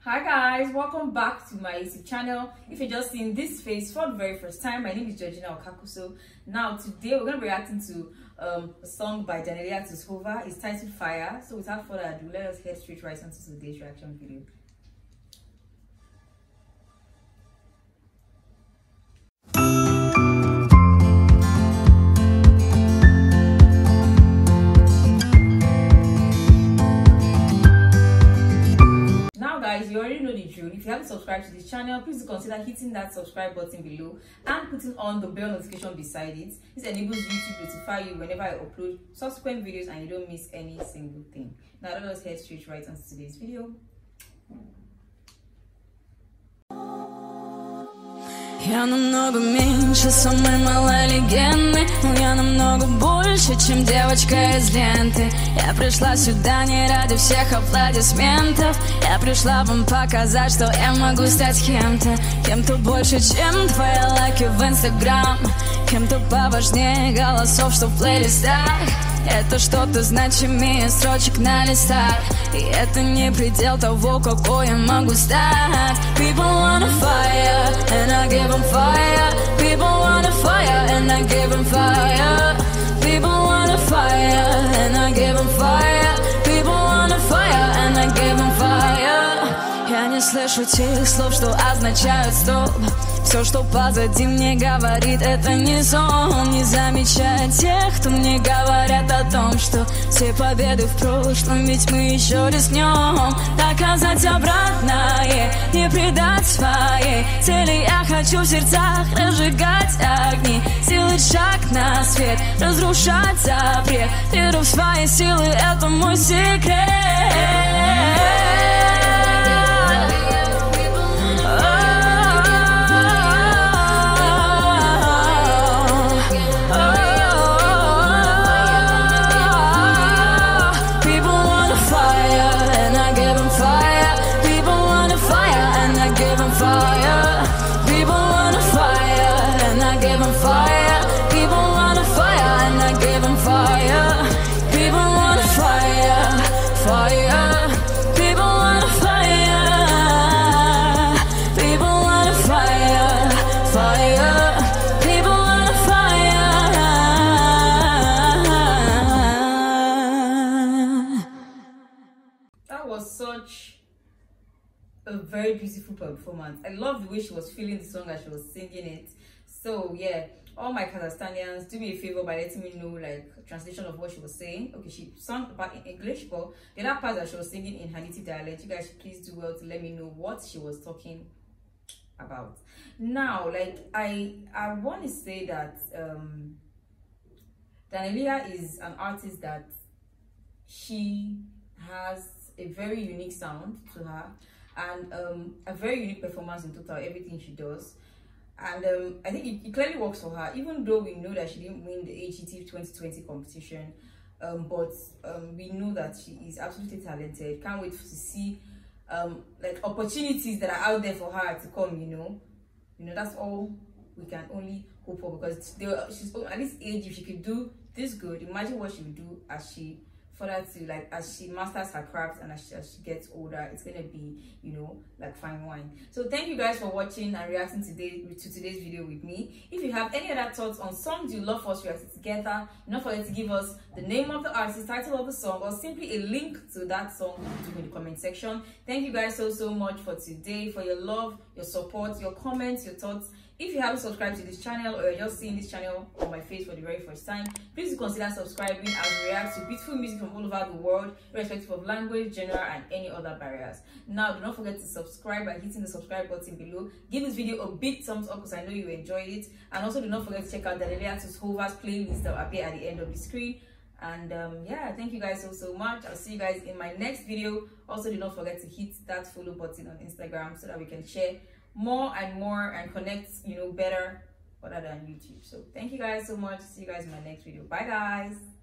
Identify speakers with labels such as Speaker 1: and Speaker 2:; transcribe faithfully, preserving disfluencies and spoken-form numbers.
Speaker 1: Hi guys, welcome back to my YouTube channel. If you're just seeing this face for the very first time, my name is Georgina Okakuso. Now today we're going to be reacting to um, a song by Danelia Tushova. It's titled Fire. So without further ado, let us head straight right into today's reaction video. Guys, you already know the drill. If you haven't subscribed to this channel, please do consider hitting that subscribe button below and putting on the bell notification beside it. This enables YouTube to notify you whenever I upload subsequent videos and you don't miss any single thing. Now let us head straight right into today's video.
Speaker 2: Я намного меньше самой малой легенды, но я намного больше, чем девочка из ленты. Я пришла сюда не ради всех аплодисментов. Я пришла вам показать, что я могу стать кем-то, кем-то больше, чем твои лайки в Инстаграм, кем-то поважнее голосов, что в плейлистах. Это что-то значимее строчек на листах, и это не предел того, какой я могу стать. People wanna fire, and I give them fire. People wanna fire, and I give them fire. People wanna fire, and I give them fire. People wanna fire, and I give them fire. Я не слышу тех слов, что означают стоп. Все, что позади, мне говорит, это не сон. Не замечая тех, кто мне говорят о том, что все победы в прошлом, ведь мы еще рискнем доказать обратное, не предать своей цели. Я хочу в сердцах разжигать огни, сделать шаг на свет, разрушать запрет. Веру в свои силы, это мой секрет.
Speaker 1: Such a very beautiful performance. I love the way she was feeling the song as she was singing it. So yeah, all my Kazakhstanians, do me a favor by letting me know like translation of what she was saying. Okay, she sung the part in English, but the other part that she was singing in her native dialect, you guys should please do well to let me know what she was talking about. Now, like I I want to say that um Danelia is an artist that she has a very unique sound to her, and um, a very unique performance in total, everything she does. And um, I think it, it clearly works for her, even though we know that she didn't win the H G T twenty twenty competition. Um, but um, we know that she is absolutely talented. Can't wait to see um, like opportunities that are out there for her to come. You know, you know that's all we can only hope for, because they were, she's at this age. If she could do this good, imagine what she would do as she further to like as she masters her craft, and as she, as she gets older, it's gonna be, you know, like fine wine. So thank you guys for watching and reacting today to today's video with me. If you have any other thoughts on songs you love for us reacting together, don't forget to give us the name of the artist, title of the song, or simply a link to that song in the comment section. Thank you guys so so much for today, for your love, your support, your comments, your thoughts. If you haven't subscribed to this channel, or you're just seeing this channel on my face for the very first time, please do consider subscribing as we react to beautiful music from all over the world, irrespective of language, genre, and any other barriers. Now, do not forget to subscribe by hitting the subscribe button below. Give this video a big thumbs up because I know you enjoyed it. And also do not forget to check out Danelia Tushova's playlist that will appear at the end of the screen. And um, yeah, thank you guys so so much. I'll see you guys in my next video. Also, do not forget to hit that follow button on Instagram so that we can share more and more and connect, you know, better other than YouTube. So thank you guys so much. See you guys in my next video. Bye guys.